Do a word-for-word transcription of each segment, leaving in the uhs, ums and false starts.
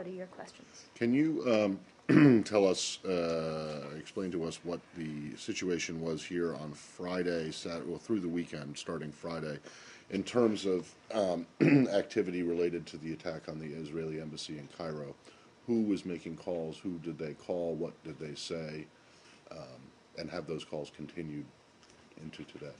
what are your questions? Can you um, tell us, uh, explain to us what the situation was here on Friday, Saturday, well, through the weekend, starting Friday, in terms of um, activity related to the attack on the Israeli embassy in Cairo? Who was making calls? Who did they call? What did they say? Um, and have those calls continued into today?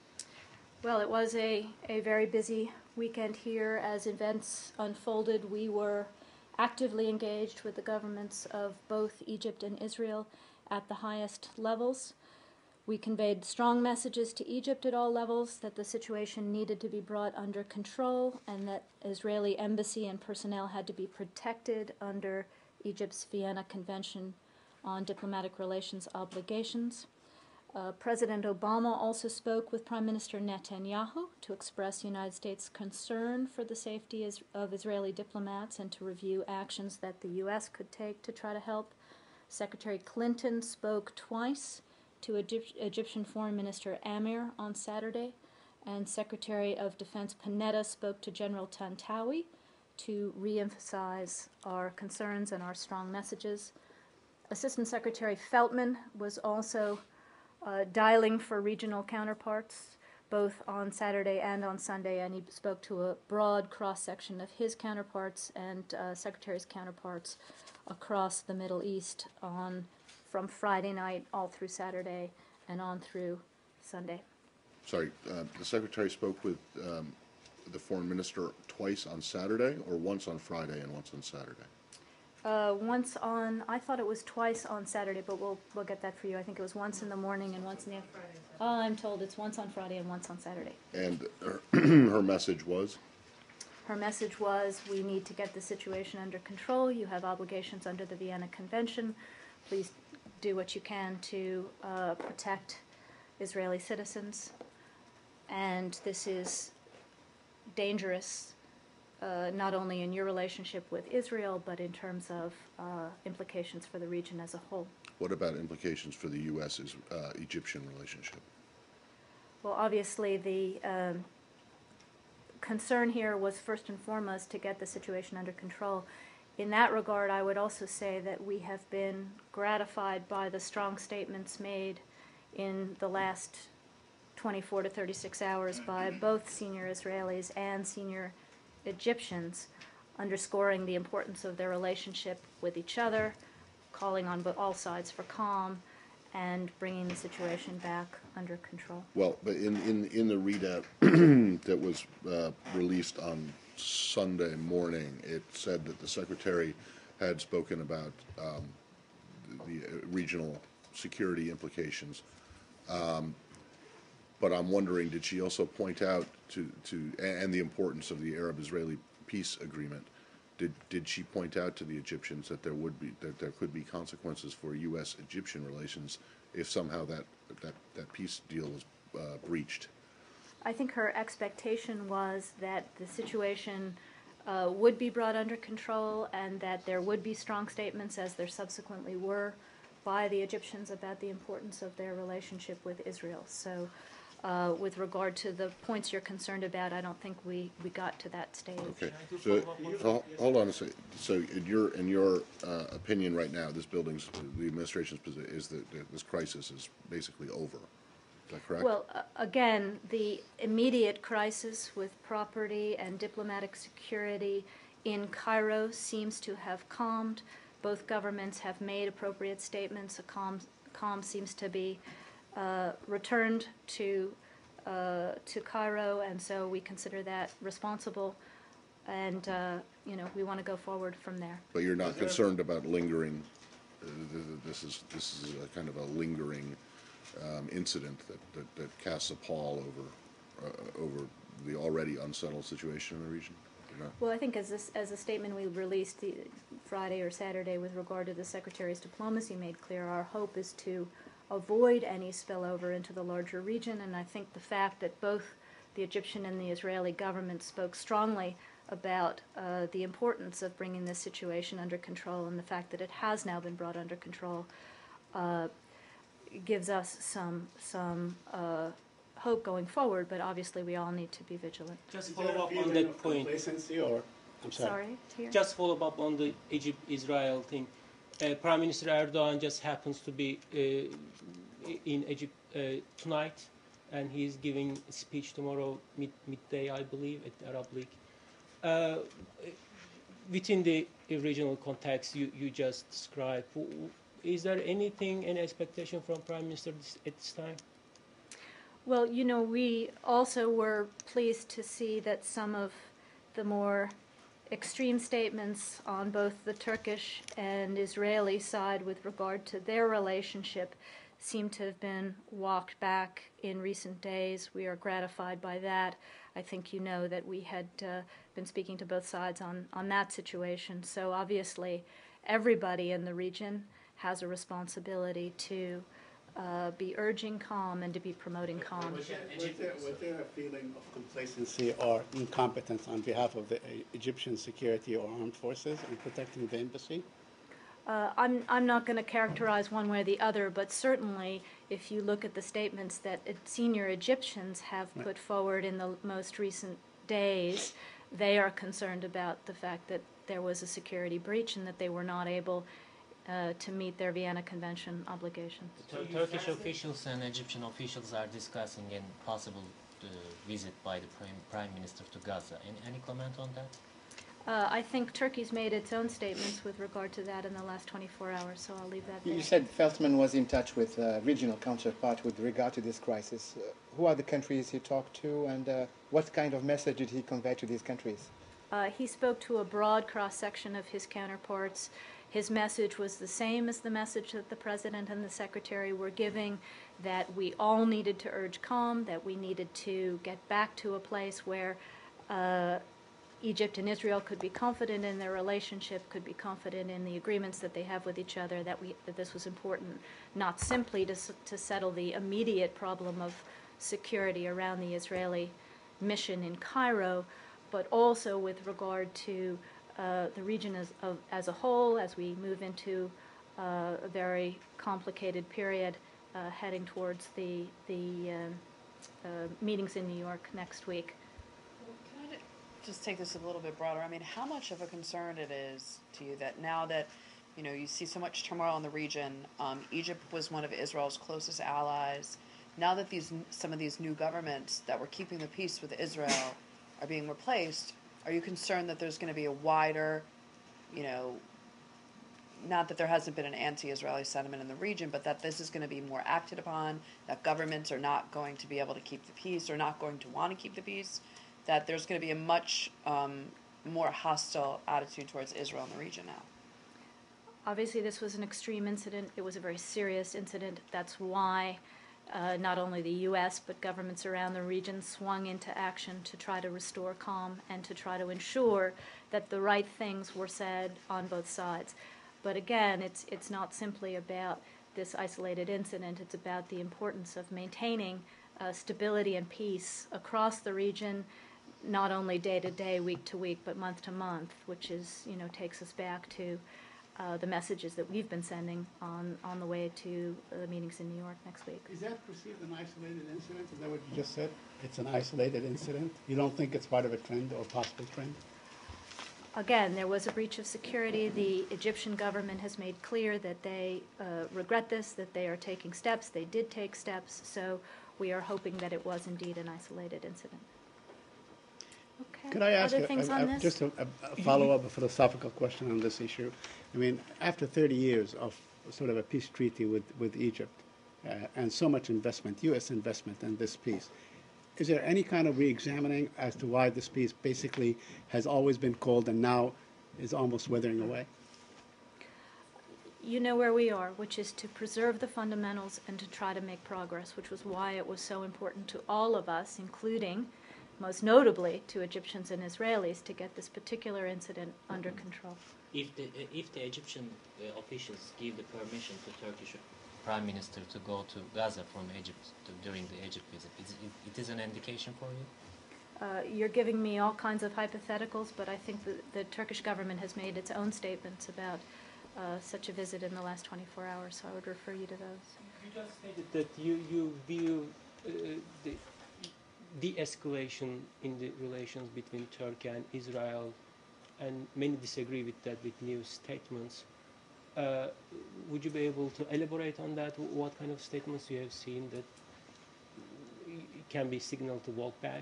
Well, it was a, a very busy weekend here. As events unfolded, we were actively engaged with the governments of both Egypt and Israel at the highest levels. We conveyed strong messages to Egypt at all levels that the situation needed to be brought under control and that Israeli embassy and personnel had to be protected under Egypt's Vienna Convention on Diplomatic Relations Obligations. Uh, President Obama also spoke with Prime Minister Netanyahu to express United States concern for the safety is, of Israeli diplomats and to review actions that the U S could take to try to help. Secretary Clinton spoke twice to Egypt, Egyptian Foreign Minister Amir on Saturday, and Secretary of Defense Panetta spoke to General Tantawi to reemphasize our concerns and our strong messages. Assistant Secretary Feltman was also Uh, dialing for regional counterparts, both on Saturday and on Sunday, and he spoke to a broad cross-section of his counterparts and uh, Secretary's counterparts across the Middle East on from Friday night all through Saturday and on through Sunday. Sorry, uh, the Secretary spoke with um, the Foreign Minister twice on Saturday, or once on Friday and once on Saturday? Uh, once on, I thought it was twice on Saturday, but we'll we'll get that for you. I think it was once in the morning and once in the afternoon. Oh, I'm told it's once on Friday and once on Saturday. And her, her message was? Her message was, we need to get the situation under control. You have obligations under the Vienna Convention. Please do what you can to uh, protect Israeli citizens. And this is dangerous, Uh, not only in your relationship with Israel, but in terms of uh, implications for the region as a whole. What about implications for the U S uh, Egyptian relationship? Well, obviously, the um, concern here was first and foremost to get the situation under control. In that regard, I would also say that we have been gratified by the strong statements made in the last twenty-four to thirty-six hours by both senior Israelis and senior Egyptians, underscoring the importance of their relationship with each other, calling on all sides for calm, and bringing the situation back under control. Well, but in, in, in the readout that was uh, released on Sunday morning, it said that the Secretary had spoken about um, the, the regional security implications. Um, But I'm wondering, did she also point out to, to and the importance of the Arab-Israeli peace agreement? Did did she point out to the Egyptians that there would be that there could be consequences for U S Egyptian relations if somehow that that, that peace deal was uh, breached? I think her expectation was that the situation uh, would be brought under control and that there would be strong statements, as there subsequently were, by the Egyptians about the importance of their relationship with Israel. So. Uh, with regard to the points you're concerned about, I don't think we, we got to that stage. Okay. So, so hold on a second. So, in your in your uh, opinion, right now, this building's the administration's position is that this crisis is basically over. Is that correct? Well, uh, again, the immediate crisis with property and diplomatic security in Cairo seems to have calmed. Both governments have made appropriate statements. A calm calm seems to be Uh, returned to uh, to Cairo, and so we consider that responsible, and uh, you know we want to go forward from there. But you're not concerned about lingering. Uh, this is this is a kind of a lingering um, incident that, that, that casts a pall over uh, over the already unsettled situation in the region. Well, I think as this, as a statement we released the Friday or Saturday with regard to the Secretary's diplomacy made clear, our hope is to avoid any spillover into the larger region, and I think the fact that both the Egyptian and the Israeli government spoke strongly about uh, the importance of bringing this situation under control and the fact that it has now been brought under control uh, gives us some some uh, hope going forward, but obviously we all need to be vigilant. Just follow up on that point. Complacency or I'm sorry. Sorry, to hear. Just follow up on the Egypt-Israel thing. Uh, Prime Minister Erdogan just happens to be uh, in Egypt uh, tonight, and he's giving a speech tomorrow mid midday, I believe, at the Arab League. Uh, within the regional context you, you just described, is there anything, any expectation from Prime Minister this, at this time? Well, you know, we also were pleased to see that some of the more extreme statements on both the Turkish and Israeli side with regard to their relationship seem to have been walked back in recent days. We are gratified by that. I think you know that we had uh, been speaking to both sides on, on that situation. So obviously everybody in the region has a responsibility to uh, be urging calm and to be promoting calm. Was there, was, there, was there a feeling of complacency or incompetence on behalf of the Egyptian security or armed forces in protecting the embassy? Uh, I'm, I'm not going to characterize one way or the other, but certainly if you look at the statements that senior Egyptians have Right. put forward in the most recent days, they are concerned about the fact that there was a security breach and that they were not able uh, to meet their Vienna Convention obligations. Tur- Turkish officials and Egyptian officials are discussing a possible uh, visit by the Prime, Prime Minister to Gaza. Any, any comment on that? Uh, I think Turkey's made its own statements with regard to that in the last twenty-four hours, so I'll leave that there. You said Feltman was in touch with uh, regional counterpart with regard to this crisis. Uh, who are the countries he talked to, and uh, what kind of message did he convey to these countries? Uh, he spoke to a broad cross-section of his counterparts. His message was the same as the message that the President and the Secretary were giving, that we all needed to urge calm, that we needed to get back to a place where uh, Egypt and Israel could be confident in their relationship, could be confident in the agreements that they have with each other, that, we, that this was important not simply to, to settle the immediate problem of security around the Israeli mission in Cairo, but also with regard to uh, the region as, of, as a whole as we move into uh, a very complicated period uh, heading towards the, the um, uh, meetings in New York next week. Can I ju- just take this a little bit broader? I mean, how much of a concern it is to you that now that, you know, you see so much turmoil in the region, um, Egypt was one of Israel's closest allies. Now that these some of these new governments that were keeping the peace with Israel are being replaced, are you concerned that there's going to be a wider, you know, not that there hasn't been an anti-Israeli sentiment in the region, but that this is going to be more acted upon, that governments are not going to be able to keep the peace or not going to want to keep the peace, that there's going to be a much um, more hostile attitude towards Israel in the region now? Obviously, this was an extreme incident. It was a very serious incident. That's why uh, not only the U S but governments around the region swung into action to try to restore calm and to try to ensure that the right things were said on both sides. But again, it's it's not simply about this isolated incident. It's about the importance of maintaining uh, stability and peace across the region, not only day to day, week to week, but month to month, which is, you know, takes us back to uh, the messages that we've been sending on, on the way to the meetings in New York next week. Is that perceived an isolated incident? Is that what you just said? It's an isolated incident? You don't think it's part of a trend or possible trend? Again, there was a breach of security. The Egyptian government has made clear that they uh, regret this, that they are taking steps. They did take steps, so we are hoping that it was indeed an isolated incident. Okay. Could I ask Other a- things a- on a- this? just a, a a follow-up, a philosophical question on this issue? I mean, after thirty years of sort of a peace treaty with, with Egypt uh, and so much investment, U S investment in this peace, is there any kind of re-examining as to why this peace basically has always been cold and now is almost withering away? You know where we are, which is to preserve the fundamentals and to try to make progress, which was why it was so important to all of us, including, most notably, to Egyptians and Israelis, to get this particular incident under control. If the if the Egyptian uh, officials give the permission to Turkish Prime Minister to go to Gaza from Egypt to, during the Egypt visit, is it, it is an indication for you? Uh, you're giving me all kinds of hypotheticals, but I think the, the Turkish government has made its own statements about uh, such a visit in the last twenty-four hours, so I would refer you to those. You just stated that you, you view uh, the de-escalation in the relations between Turkey and Israel and many disagree with that, with new statements. Uh, would you be able to elaborate on that? What kind of statements you have seen that can be signaled to walk back?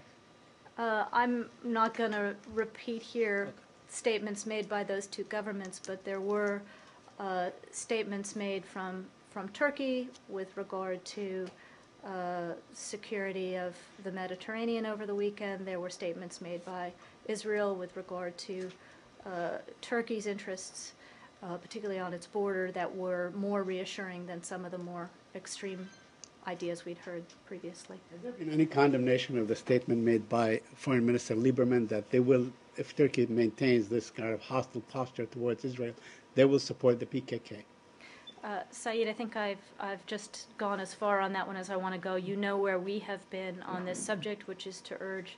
Uh, I'm not going to repeat here Okay. statements made by those two governments, but there were uh, statements made from, from Turkey with regard to uh, security of the Mediterranean over the weekend. There were statements made by Israel with regard to uh, Turkey's interests, uh, particularly on its border, that were more reassuring than some of the more extreme ideas we'd heard previously. Has there been any condemnation of the statement made by Foreign Minister Lieberman that they will, if Turkey maintains this kind of hostile posture towards Israel, they will support the P K K? Uh, Saeed, I think I've I've just gone as far on that one as I want to go. You know where we have been on this subject, which is to urge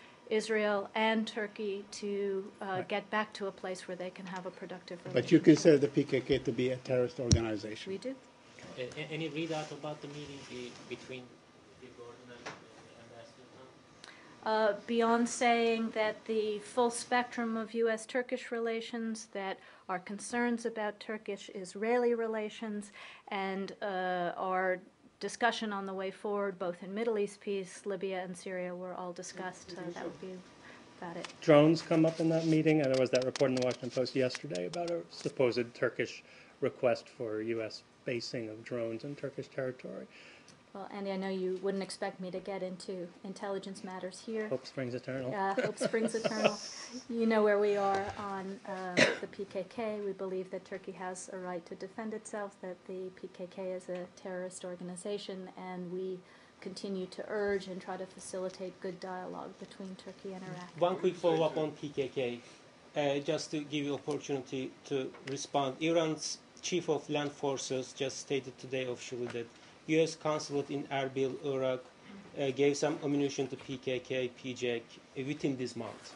Israel and Turkey to uh, Right. get back to a place where they can have a productive relationship. But you consider the P K K to be a terrorist organization? We do. A- a- any readout about the meeting be, between the Gordon and uh, Ambassador Tom? Uh, beyond saying that the full spectrum of U S Turkish relations, that our concerns about Turkish-Israeli relations, and uh, our discussion on the way forward, both in Middle East peace, Libya, and Syria, were all discussed. Uh, that would be about it. Drones come up in that meeting, and there was that report in the Washington Post yesterday about a supposed Turkish request for U S basing of drones in Turkish territory. Well, Andy, I know you wouldn't expect me to get into intelligence matters here. Hope springs eternal. Uh, hope springs eternal. You know where we are on um, the P K K. We believe that Turkey has a right to defend itself, that the P K K is a terrorist organization, and we continue to urge and try to facilitate good dialogue between Turkey and Iraq. One quick follow-up on P K K, uh, just to give you opportunity to respond. Iran's chief of land forces just stated today officially that U S consulate in Erbil, Iraq, uh, gave some ammunition to P K K, P J K within this month.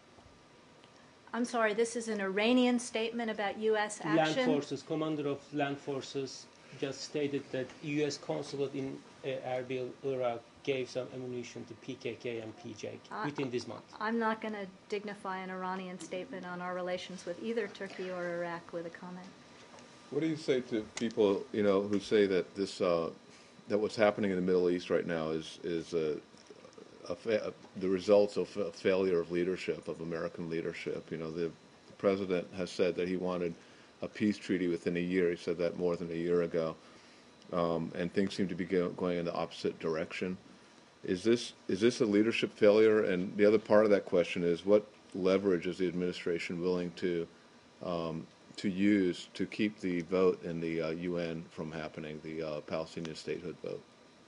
I'm sorry, this is an Iranian statement about U S Land action. forces, commander of land forces, just stated that U S consulate in uh, Erbil, Iraq, gave some ammunition to P K K and P J K Uh, within this month. I'm not going to dignify an Iranian statement on our relations with either Turkey or Iraq with a comment. What do you say to people, you know, who say that this, uh, that what's happening in the Middle East right now is is a, a fa- the results of a failure of leadership, of American leadership? You know, the, the president has said that he wanted a peace treaty within a year. He said that more than a year ago, um, and things seem to be go, going in the opposite direction. Is this is this a leadership failure? And the other part of that question is, what leverage is the administration willing to um, to use to keep the vote in the uh, U N from happening, the uh, Palestinian statehood vote?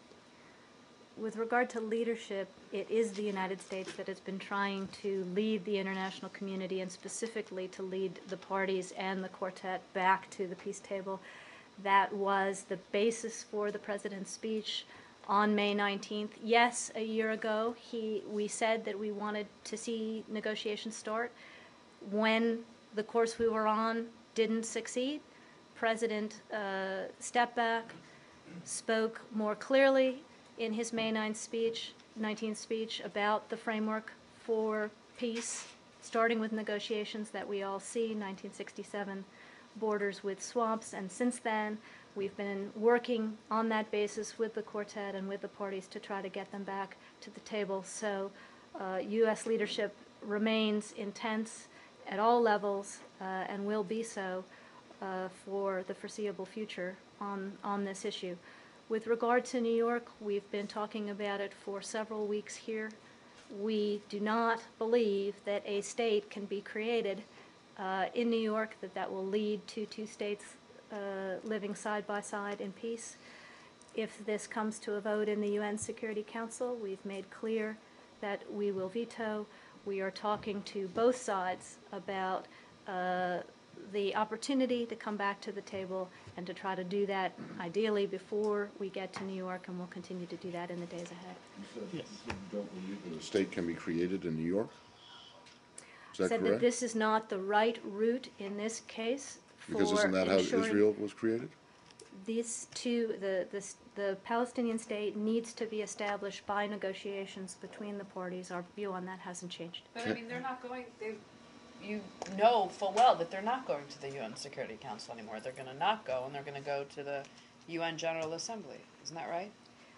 With regard to leadership, it is the United States that has been trying to lead the international community, and specifically to lead the parties and the quartet back to the peace table. That was the basis for the president's speech on May nineteenth. Yes, a year ago, he we said that we wanted to see negotiations start. When the course we were on didn't succeed, President uh, stepped back, spoke more clearly in his May ninth speech, nineteenth speech, about the framework for peace, starting with negotiations that we all see, nineteen sixty-seven borders with swamps, and since then we've been working on that basis with the quartet and with the parties to try to get them back to the table. So uh, U S leadership remains intense at all levels uh, and will be so uh, for the foreseeable future on, on this issue. With regard to New York, we've been talking about it for several weeks here. We do not believe that a state can be created uh, in New York, that that will lead to two states uh, living side by side in peace. If this comes to a vote in the U N Security Council, we've made clear that we will veto. We are talking to both sides about uh, the opportunity to come back to the table and to try to do that ideally before we get to New York, and we'll continue to do that in the days ahead. Yes. You don't believe that a state can be created in New York? Is that Said correct? that this is not the right route in this case for Because isn't that how ensuring Israel was created? these two, the, the, the Palestinian state needs to be established by negotiations between the parties. Our view on that hasn't changed. But I mean, they're not going. They, you know full well that they're not going to the U N Security Council anymore. They're going to not go, and they're going to go to the U N General Assembly. Isn't that right?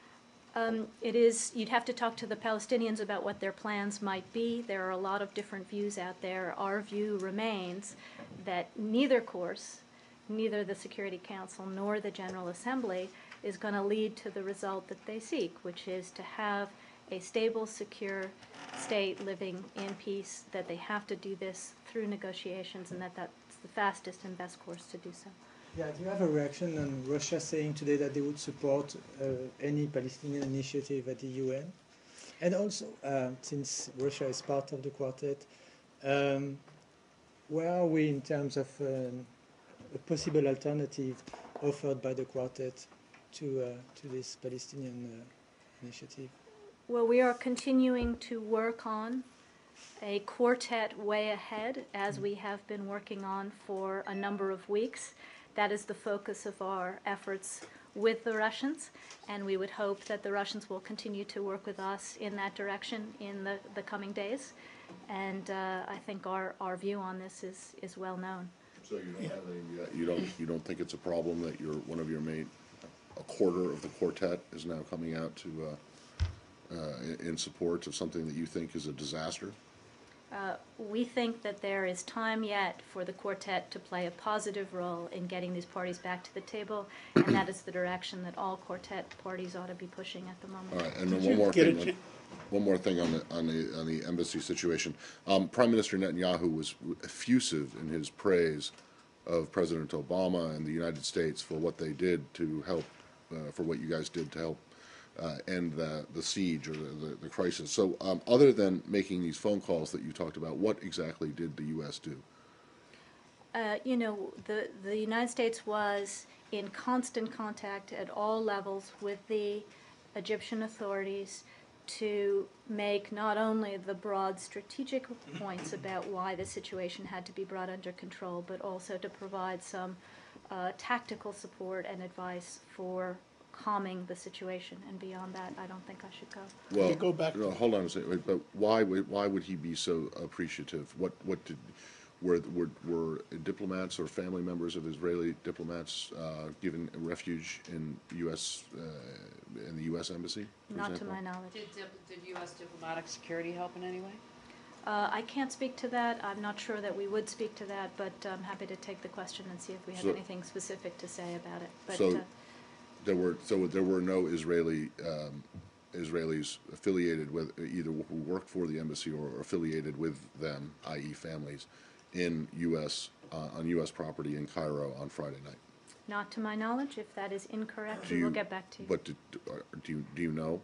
Um, it is, you'd have to talk to the Palestinians about what their plans might be. There are a lot of different views out there. Our view remains that neither course, neither the Security Council nor the General Assembly, is going to lead to the result that they seek, which is to have a stable, secure state living in peace, that they have to do this through negotiations, and that that's the fastest and best course to do so. Yeah, do you have a reaction on Russia saying today that they would support uh, any Palestinian initiative at the U N? And also, uh, since Russia is part of the quartet, um, where are we in terms of um, a possible alternative offered by the quartet to, uh, to this Palestinian uh, initiative? Well, we are continuing to work on a quartet way ahead, as we have been working on for a number of weeks. That is the focus of our efforts with the Russians, and we would hope that the Russians will continue to work with us in that direction in the, the coming days. And uh, I think our, our view on this is, is well known. So you don't have any, uh, you don't you don't think it's a problem that your one of your main, a quarter of the quartet is now coming out to uh, uh, in, in support of something that you think is a disaster? Uh, we think that there is time yet for the quartet to play a positive role in getting these parties back to the table, and that is the direction that all quartet parties ought to be pushing at the moment. All right, and then one more thing. One more thing on the on the on the embassy situation. Um, Prime Minister Netanyahu was effusive in his praise of President Obama and the United States for what they did to help, uh, for what you guys did to help uh, end the the siege or the the, the crisis. So, um, other than making these phone calls that you talked about, what exactly did the U S do? Uh, you know, the the United States was in constant contact at all levels with the Egyptian authorities to make not only the broad strategic points about why the situation had to be brought under control, but also to provide some uh, tactical support and advice for calming the situation. And beyond that, I don't think I should go. Well, you go back no, hold on a second. But why would why would he be so appreciative? What what did were were, were diplomats or family members of Israeli diplomats uh, given refuge in U S uh, in the U S embassy? Not example? to my knowledge. Did, did U S diplomatic security help in any way? Uh, I can't speak to that. I'm not sure that we would speak to that, but I'm happy to take the question and see if we have So- anything specific to say about it. But So uh, there were so there were no Israeli um, Israelis affiliated with either who worked for the embassy or affiliated with them, that is, families, in U S uh, on U S property in Cairo on Friday night. not to my knowledge. If that is incorrect, Do we will you- get back to you. But do, do you do you know?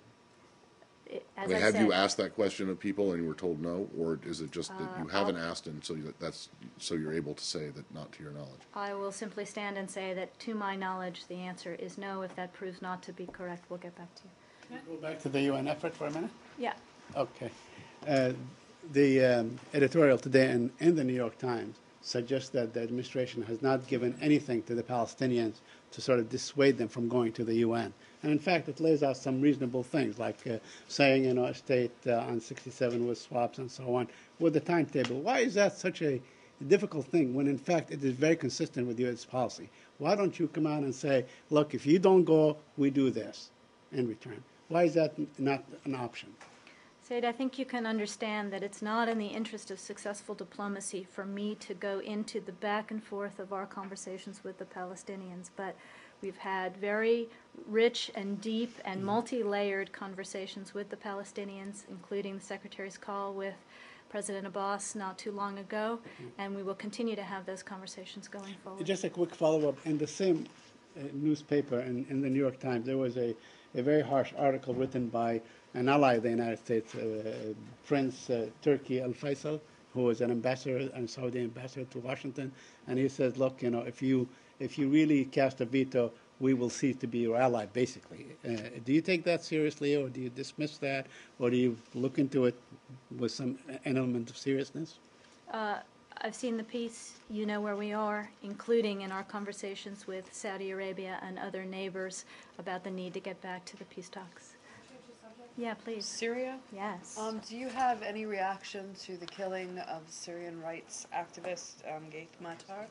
It- I as mean, I have said, you asked that question of people and you were told no, or is it just that you Uh, haven't I'll- asked and so you, that's so you're able to say that not to your knowledge? I will simply stand and say that to my knowledge, the answer is no. If that proves not to be correct, we'll get back to you. Go back to the U N effort for a minute. Yeah. Okay. Uh, the um, editorial today in, in the New York Times suggests that the administration has not given anything to the Palestinians to sort of dissuade them from going to the U N. And in fact, it lays out some reasonable things, like uh, saying, you know, a state uh, on sixty-seven with swaps and so on, with the timetable. Why is that such a difficult thing when, in fact, it is very consistent with U S policy? Why don't you come out and say, look, if you don't go, we do this in return? Why is that not an option? Said, I think you can understand that it's not in the interest of successful diplomacy for me to go into the back and forth of our conversations with the Palestinians, but we've had very rich and deep and multi-layered conversations with the Palestinians, including the Secretary's call with President Abbas not too long ago, and we will continue to have those conversations going forward. Just a quick follow-up. In the same uh, newspaper, in, in the New York Times, there was a, a very harsh article written by an ally of the United States, uh, Prince uh, Turki Al Faisal, who was an ambassador, an Saudi ambassador to Washington, and he says, look, you know, if you if you really cast a veto, we will cease to be your ally, basically. Uh, do you take that seriously, or do you dismiss that, or do you look into it with some an element of seriousness? Uh, I've seen the piece. You know where we are, including in our conversations with Saudi Arabia and other neighbors about the need to get back to the peace talks. Change the subject. Yeah, please. Syria. Yes. Um, do you have any reaction to the killing of Syrian rights activist um, Geith Matar?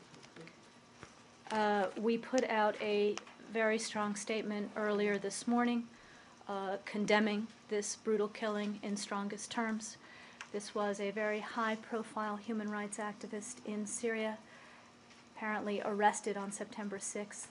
Uh, we put out a very strong statement earlier this morning uh, condemning this brutal killing in strongest terms. This was a very high-profile human rights activist in Syria, apparently arrested on September sixth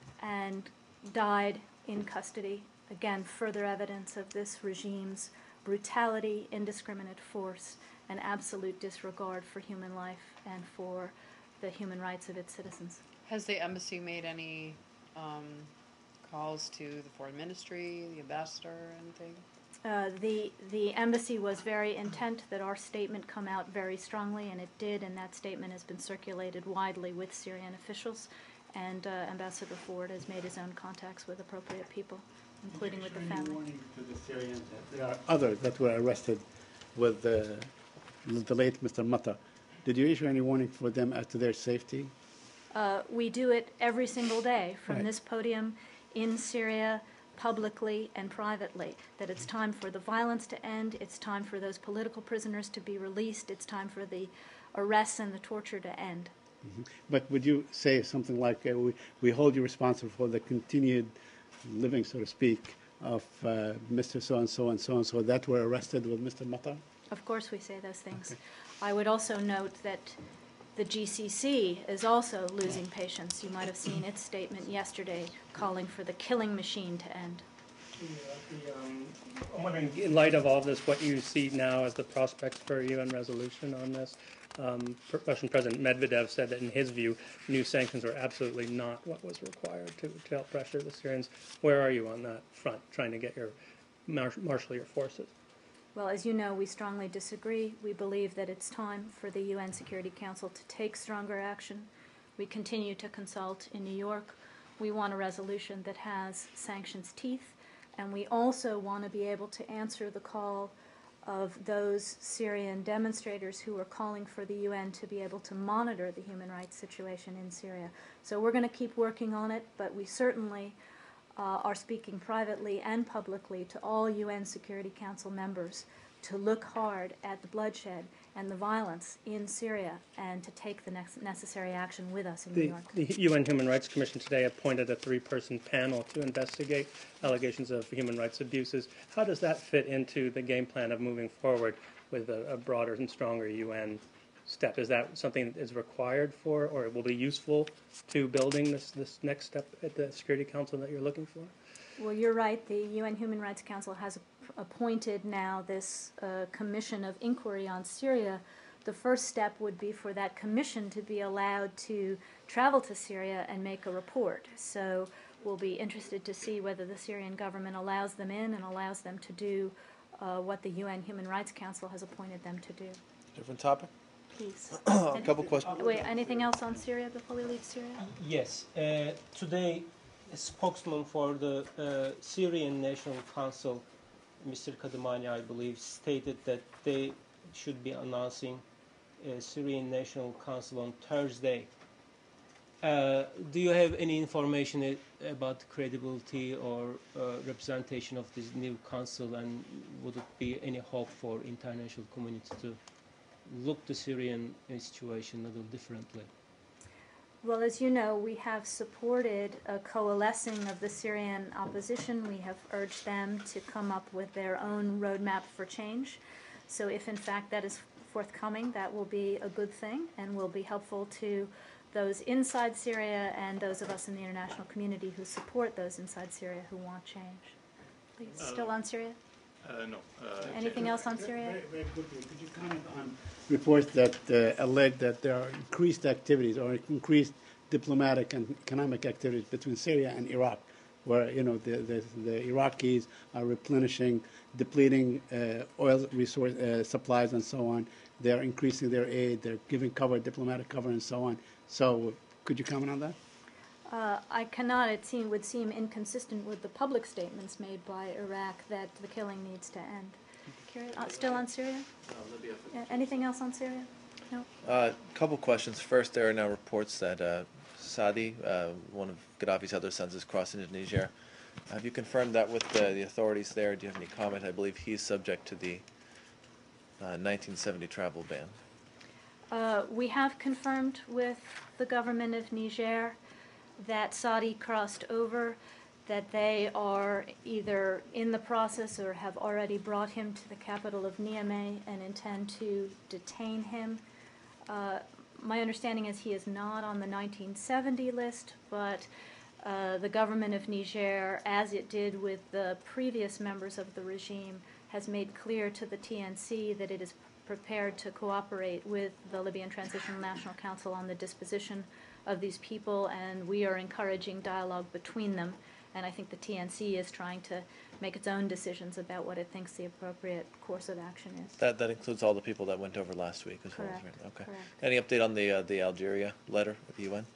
and died in custody. Again, further evidence of this regime's brutality, indiscriminate force, and absolute disregard for human life and for the human rights of its citizens. Has the embassy made any um, calls to the foreign ministry, the ambassador, or anything? Uh, the the embassy was very intent that our statement come out very strongly, and it did, and that statement has been circulated widely with Syrian officials, and uh, Ambassador Ford has made his own contacts with appropriate people, including with the family. Warning to the Syrians that there are others that were arrested with uh, the late Mister Matar. Did you issue any warning for them as to their safety? Uh, we do it every single day from Right. this podium in Syria, publicly and privately, that it's time for the violence to end, it's time for those political prisoners to be released, it's time for the arrests and the torture to end. Mm-hmm. But would you say something like, uh, we, we hold you responsible for the continued living, so to speak, of uh, Mister So-and-so and so-and-so that were arrested with Mister Matar? Of course we say those things. Okay. I would also note that the G C C is also losing patience. You might have seen its statement yesterday calling for the killing machine to end. The, um, I'm wondering, in light of all this, what you see now as the prospects for a U N resolution on this. Um, Russian President Medvedev said that in his view, new sanctions are absolutely not what was required to, to help pressure the Syrians. Where are you on that front, trying to get your mar- marshal your forces? Well, as you know, we strongly disagree. We believe that it's time for the U N Security Council to take stronger action. We continue to consult in New York. We want a resolution that has sanctions teeth, and we also want to be able to answer the call of those Syrian demonstrators who are calling for the U N to be able to monitor the human rights situation in Syria. So we're going to keep working on it, but we certainly Uh, are speaking privately and publicly to all U N Security Council members to look hard at the bloodshed and the violence in Syria and to take the next necessary action with us in New The, York. the U N Human Rights Commission today appointed a three-person panel to investigate allegations of human rights abuses. How does that fit into the game plan of moving forward with a, a broader and stronger U N step? Is that something that is required for, or will be useful to building this, this next step at the Security Council that you're looking for? Well, you're right. The U N Human Rights Council has appointed now this uh, commission of inquiry on Syria. The first step would be for that commission to be allowed to travel to Syria and make a report. So we'll be interested to see whether the Syrian government allows them in and allows them to do uh, what the U N Human Rights Council has appointed them to do. Different topic. Please. A couple questions. Wait, anything else on Syria before we leave Syria? Yes. Uh, today, a spokesman for the uh, Syrian National Council, Mister Kadimani, I believe, stated that they should be announcing a Syrian National Council on Thursday. Uh, do you have any information about the credibility or uh, representation of this new council, and would it be any hope for international community to look the Syrian situation a little differently? Well, as you know, we have supported a coalescing of the Syrian opposition. We have urged them to come up with their own roadmap for change. So if in fact that is forthcoming, that will be a good thing and will be helpful to those inside Syria and those of us in the international community who support those inside Syria who want change. Please, still on Syria? Uh, no. Uh, Anything else on Syria? Very, very quickly, could you comment on reports that uh, allege that there are increased activities or increased diplomatic and economic activities between Syria and Iraq, where you know the the, the Iraqis are replenishing, depleting uh, oil resource uh, supplies and so on. They are increasing their aid. They're giving cover, diplomatic cover, and so on. So, could you comment on that? Uh, I cannot. It seem, would seem inconsistent with the public statements made by Iraq that the killing needs to end. Uh, still on Syria? Yeah, anything else on Syria? No? A uh, couple questions. First, there are now reports that uh, Saadi, uh, one of Gaddafi's other sons, has crossed Indonesia. Have you confirmed that with the, the authorities there? Do you have any comment? I believe he's subject to the uh, nineteen seventy travel ban. Uh, we have confirmed with the government of Niger that Saudi crossed over, that they are either in the process or have already brought him to the capital of Niamey and intend to detain him. Uh, my understanding is he is not on the nineteen seventy list, but uh, the government of Niger, as it did with the previous members of the regime, has made clear to the T N C that it is prepared to cooperate with the Libyan Transitional National Council on the disposition of these people, and we are encouraging dialogue between them. And I think the T N C is trying to make its own decisions about what it thinks the appropriate course of action is. That that includes all the people that went over last week as Correct. well. Right? Okay. Correct. Any update on the uh, the Algeria letter with the U N?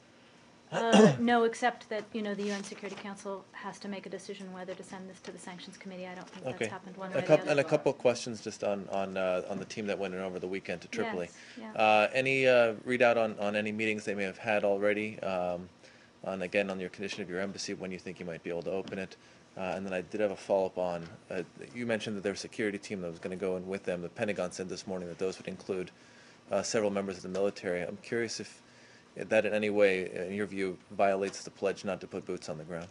Uh, no, except that, you know, the U N Security Council has to make a decision whether to send this to the Sanctions Committee. I don't think Okay. that's happened one A way or the couple, other. and a couple of questions just on on uh, on the team that went in over the weekend to Tripoli. Yes, yeah. Uh, any uh, readout on, on any meetings they may have had already? Um, on again on your condition of your embassy, when you think you might be able to open it. Uh, and then I did have a follow-up on, uh, you mentioned that their security team that was going to go in with them. The Pentagon said this morning that those would include uh, several members of the military. I'm curious if that in any way, in your view, violates the pledge not to put boots on the ground.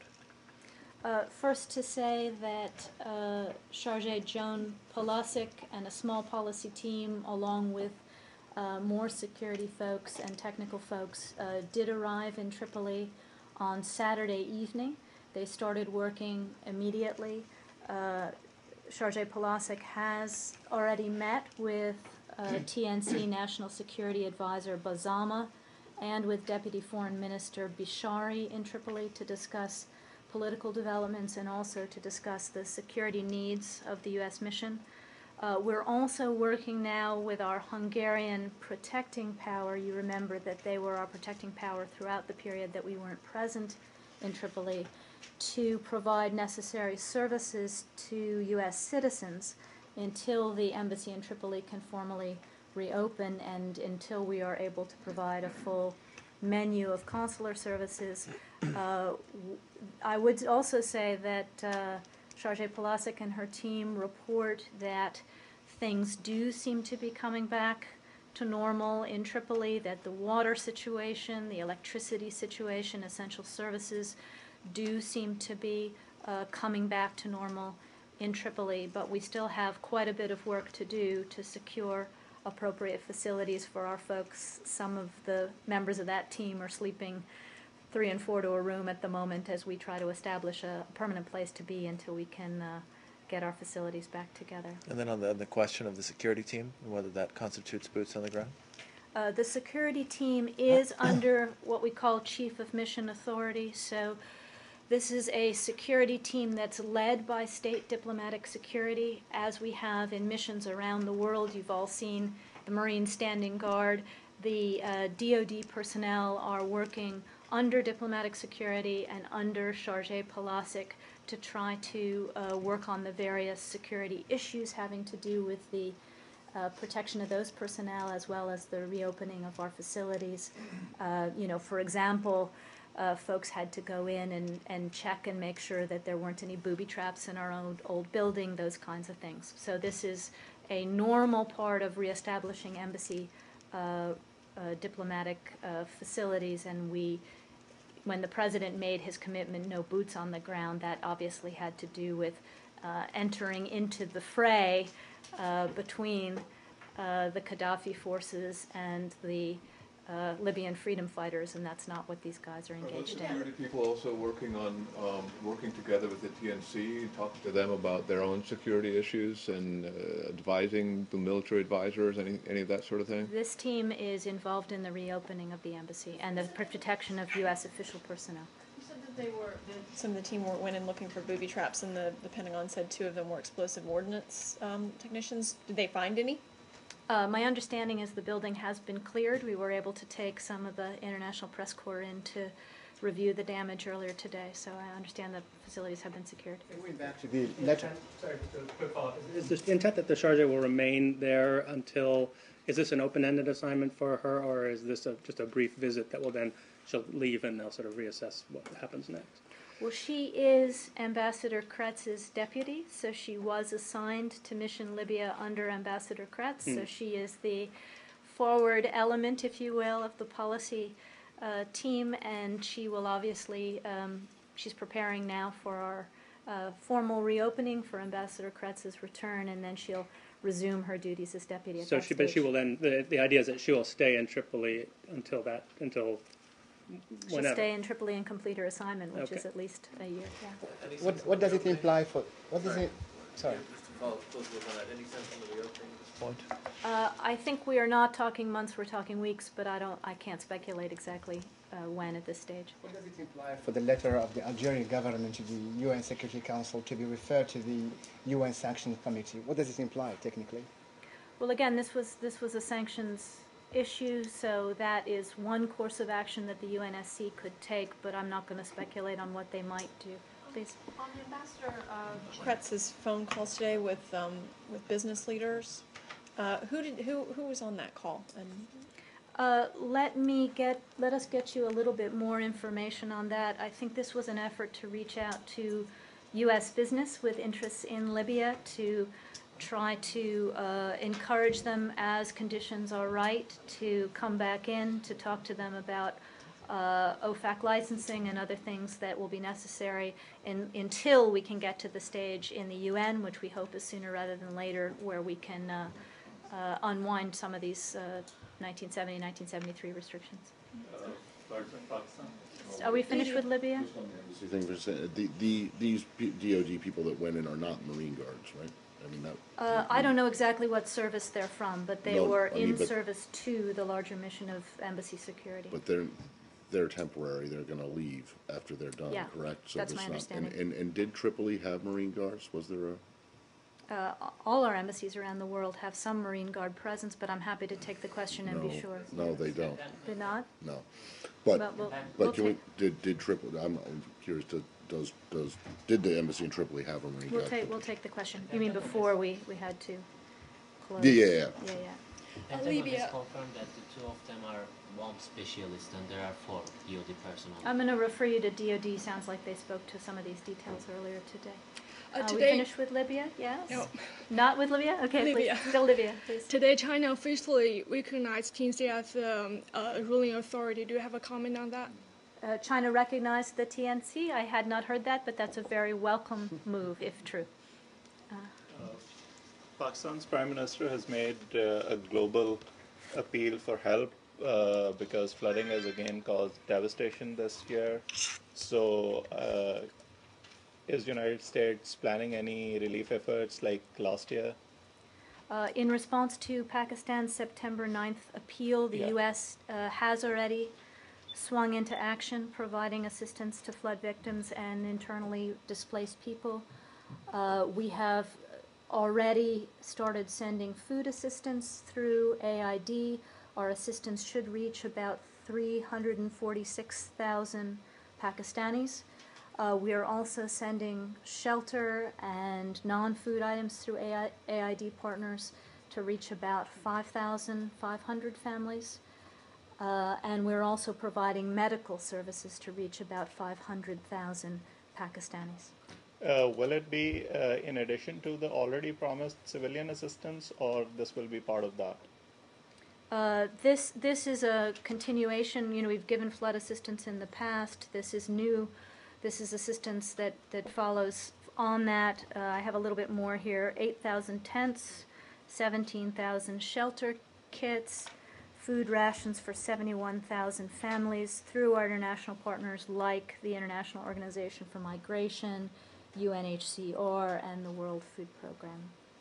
Uh, first to say that uh, Chargé Joan Polasic and a small policy team, along with uh, more security folks and technical folks, uh, did arrive in Tripoli on Saturday evening. They started working immediately. Uh, Chargé Polasic has already met with uh, T N C National Security Advisor Bazama and with Deputy Foreign Minister Bishari in Tripoli to discuss political developments and also to discuss the security needs of the U S mission. Uh, we're also working now with our Hungarian protecting power. You remember that they were our protecting power throughout the period that we weren't present in Tripoli, to provide necessary services to U S citizens until the embassy in Tripoli can formally reopen and until we are able to provide a full menu of consular services. Uh, I would also say that uh, Chargé Polasic and her team report that things do seem to be coming back to normal in Tripoli, that the water situation, the electricity situation, essential services do seem to be uh, coming back to normal in Tripoli, but we still have quite a bit of work to do to secure appropriate facilities for our folks. Some of the members of that team are sleeping three and four to a room at the moment as we try to establish a permanent place to be until we can uh, get our facilities back together. And then on the, the question of the security team, and whether that constitutes boots on the ground? Uh, the security team is under what we call Chief of Mission Authority, so this is a security team that's led by state diplomatic security, as we have in missions around the world. You've all seen the Marine Standing Guard. The uh, D O D personnel are working under diplomatic security and under Chargé Polasic to try to uh, work on the various security issues having to do with the uh, protection of those personnel as well as the reopening of our facilities. Uh, you know, for example, Uh, folks had to go in and, and check and make sure that there weren't any booby traps in our own old building, those kinds of things. So this is a normal part of reestablishing embassy uh, uh, diplomatic uh, facilities, and we, when the president made his commitment, no boots on the ground, that obviously had to do with uh, entering into the fray uh, between uh, the Gaddafi forces and the Uh, Libyan freedom fighters, and that's not what these guys are engaged Are those security in. people also working on um, working together with the T N C, talking to them about their own security issues and uh, advising the military advisors, any any of that sort of thing? This team is involved in the reopening of the embassy and the protection of U S official personnel. You said that they were that some of the team went in looking for booby traps, and the, the Pentagon said two of them were explosive ordnance um, technicians. Did they find any? Uh, my understanding is the building has been cleared. We were able to take some of the International Press Corps in to review the damage earlier today, so I understand the facilities have been secured. Going back to the letter. Sorry, just a quick follow-up. Is the intent that the Chargé will remain there until, is this an open-ended assignment for her, or is this a, just a brief visit that will then, she'll leave and they'll sort of reassess what happens next? Well, she is Ambassador Kretz's deputy, so she was assigned to Mission Libya under Ambassador Kretz, so she is the forward element, if you will, of the policy uh, team, and she will obviously, um, she's preparing now for our uh, formal reopening for Ambassador Kretz's return, and then she'll resume her duties as deputy at So that she, but she stage. will then. The, the idea is that she will stay in Tripoli until that until She'll whenever. stay in Tripoli and complete her assignment, which Okay. is at least a year, yeah. What, what does it imply for, what does it, sorry. Just to follow closely up on that, any sense on the reopening at this point? Uh, I think we are not talking months, we're talking weeks, but I don't, I can't speculate exactly uh, when at this stage. What does it imply for the letter of the Algerian government to the U N Security Council to be referred to the U N Sanctions Committee? What does it imply technically? Well, again, this was, this was a sanctions issue, so that is one course of action that the U N S C could take, but I'm not going to speculate on what they might do. Please. On the Ambassador uh, Kretz's phone calls today with um, with business leaders, uh, who did who who was on that call? And Uh, let me get, let us get you a little bit more information on that. I think this was an effort to reach out to U S business with interests in Libya to try to uh, encourage them, as conditions are right, to come back in, to talk to them about uh, O FAC licensing and other things that will be necessary in, until we can get to the stage in the U N, which we hope is sooner rather than later, where we can uh, uh, unwind some of these uh, nineteen seventy, nineteen seventy-three restrictions. Are we finished with Libya? The thing for saying- the, the, these P- D O D people that went in are not Marine Guards, right? I mean, that. Uh, I don't know exactly what service they're from, but they No, were I mean, in but- service to the larger mission of embassy security. But they're, they're temporary, they're gonna leave after they're done, Yeah, correct? So that's there's my not- understanding. And, and, and did Tripoli have Marine Guards? Was there a? Uh, all our embassies around the world have some Marine Guard presence, but I'm happy to take the question and No, be sure. no, they don't, Did not? no. Well, But, we'll- we'll but can we, take- did, did Tripoli, I'm I'm curious, to- does, does, did the embassy in Tripoli have a Marine Guard? We'll take, we'll take the question. You mean before we, we had to close? Yeah, yeah, yeah. Yeah, yeah. Pentagon Libya- has confirmed that the two of them are bomb specialists and there are four D O D personnel. I'm going to refer you to D O D. Sounds like they spoke to some of these details earlier today. Uh, Are we today- finished with Libya? Yes? No. Not with Libya? Okay, Libya. please. Still Libya, please. Today, China officially recognized T N C as um, a ruling authority. Do you have a comment on that? Uh, China recognized the T N C. I had not heard that, but that's a very welcome move, if true. Pakistan's Prime Minister has made uh, a global appeal for help uh, because flooding has again caused devastation this year. So, uh, is United States planning any relief efforts like last year? Uh, in response to Pakistan's September ninth appeal, the Yeah. U S uh, has already swung into action, providing assistance to flood victims and internally displaced people. Uh, we have already started sending food assistance through A I D. Our assistance should reach about three hundred forty-six thousand Pakistanis. Uh, we are also sending shelter and non-food items through A I, A I D partners to reach about five thousand five hundred families. Uh, and we're also providing medical services to reach about five hundred thousand Pakistanis. Uh, will it be uh, in addition to the already promised civilian assistance, or this will be part of that? Uh, this this is a continuation. You know, we've given flood assistance in the past. This is new. This is assistance that, that follows on that. Uh, I have a little bit more here. eight thousand tents, seventeen thousand shelter kits, food rations for seventy-one thousand families through our international partners like the International Organization for Migration, U N H C R, and the World Food Program.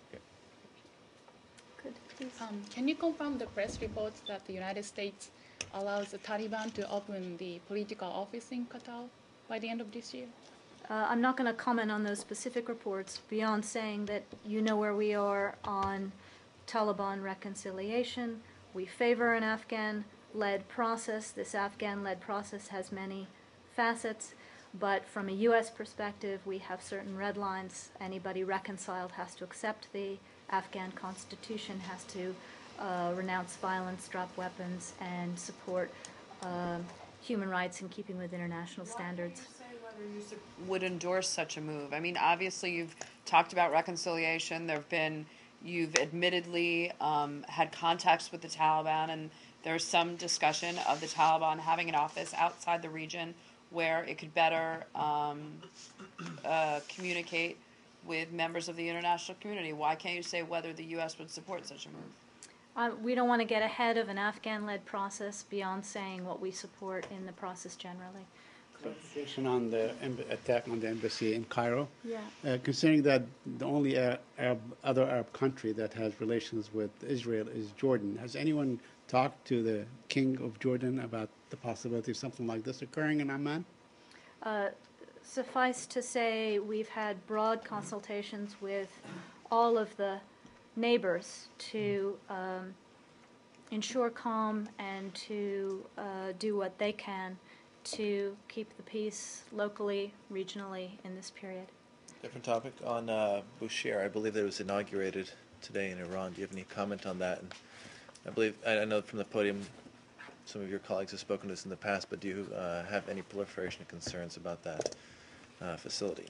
Good, please. Um, can you confirm the press reports that the United States allows the Taliban to open the political office in Qatar by the end of this year? Uh, I'm not going to comment on those specific reports beyond saying that you know where we are on Taliban reconciliation. We favor an Afghan-led process. This Afghan-led process has many facets, but from a U S perspective, we have certain red lines. Anybody reconciled has to accept the Afghan constitution, has to uh, renounce violence, drop weapons, and support uh, human rights in keeping with international standards. Why can't you say whether you sup- would endorse such a move. I mean, obviously, you've talked about reconciliation. There have been, you've admittedly um, had contacts with the Taliban, and there's some discussion of the Taliban having an office outside the region where it could better um, uh, communicate with members of the international community. Why can't you say whether the U S would support such a move? Uh, we don't want to get ahead of an Afghan-led process beyond saying what we support in the process generally. Clarification on the em- attack on the embassy in Cairo. Yeah. Uh, considering that the only Arab, Arab, other Arab country that has relations with Israel is Jordan, has anyone talked to the King of Jordan about the possibility of something like this occurring in Amman? Uh, suffice to say, we've had broad consultations with all of the neighbors to um, ensure calm and to uh, do what they can to keep the peace locally, regionally in this period. Different topic on uh, Bushehr. I believe that it was inaugurated today in Iran. Do you have any comment on that? And I believe I I know from the podium some of your colleagues have spoken to this in the past, but do you uh, have any proliferation of concerns about that uh, facility?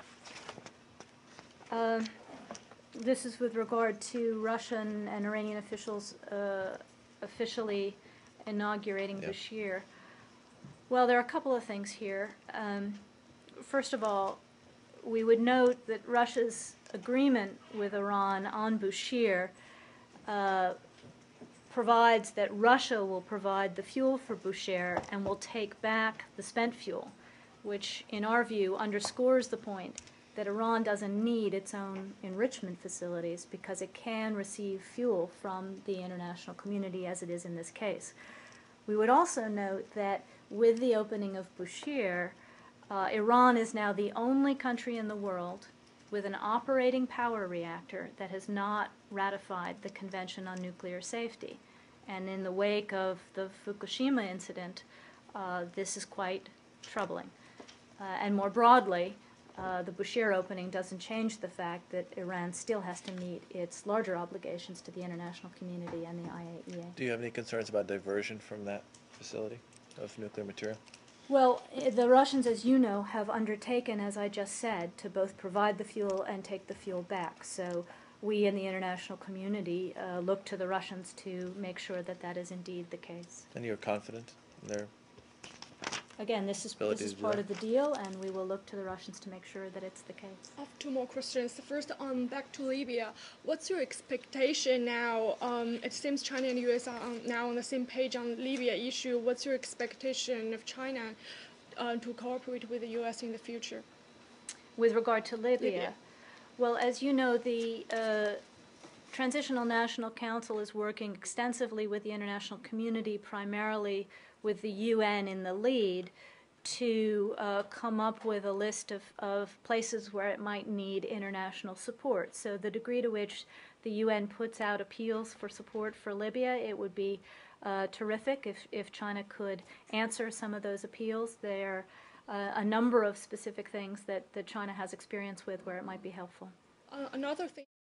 Uh, this is with regard to Russian and Iranian officials uh, officially inaugurating Yeah. Bushehr. Well, there are a couple of things here. Um, first of all, we would note that Russia's agreement with Iran on Bushehr uh, provides that Russia will provide the fuel for Bushehr and will take back the spent fuel, which, in our view, underscores the point that Iran doesn't need its own enrichment facilities because it can receive fuel from the international community, as it is in this case. We would also note that with the opening of Bushehr, uh, Iran is now the only country in the world with an operating power reactor that has not ratified the Convention on Nuclear Safety. And in the wake of the Fukushima incident, uh, this is quite troubling. Uh, and more broadly, uh, the Bushehr opening doesn't change the fact that Iran still has to meet its larger obligations to the international community and the I A E A. Do you have any concerns about diversion from that facility of nuclear material? Well, eh, the Russians, as you know, have undertaken, as I just said, to both provide the fuel and take the fuel back. So we in the international community uh, look to the Russians to make sure that that is indeed the case. And you're confident in their Again, this is, ability this is to do part that? of the deal, and we will look to the Russians to make sure that it's the case. I have two more questions. The first, um, back to Libya. What's your expectation now? Um, it seems China and U S are on, now on the same page on the Libya issue. What's your expectation of China uh, to cooperate with the U S in the future? With regard to Libya, Libya. well, as you know, the uh, Transitional National Council is working extensively with the international community, primarily with the U N in the lead, to uh, come up with a list of, of places where it might need international support. So the degree to which the U N puts out appeals for support for Libya, it would be uh, terrific if, if China could answer some of those appeals. There are uh, a number of specific things that, that China has experience with where it might be helpful. Uh, another thing.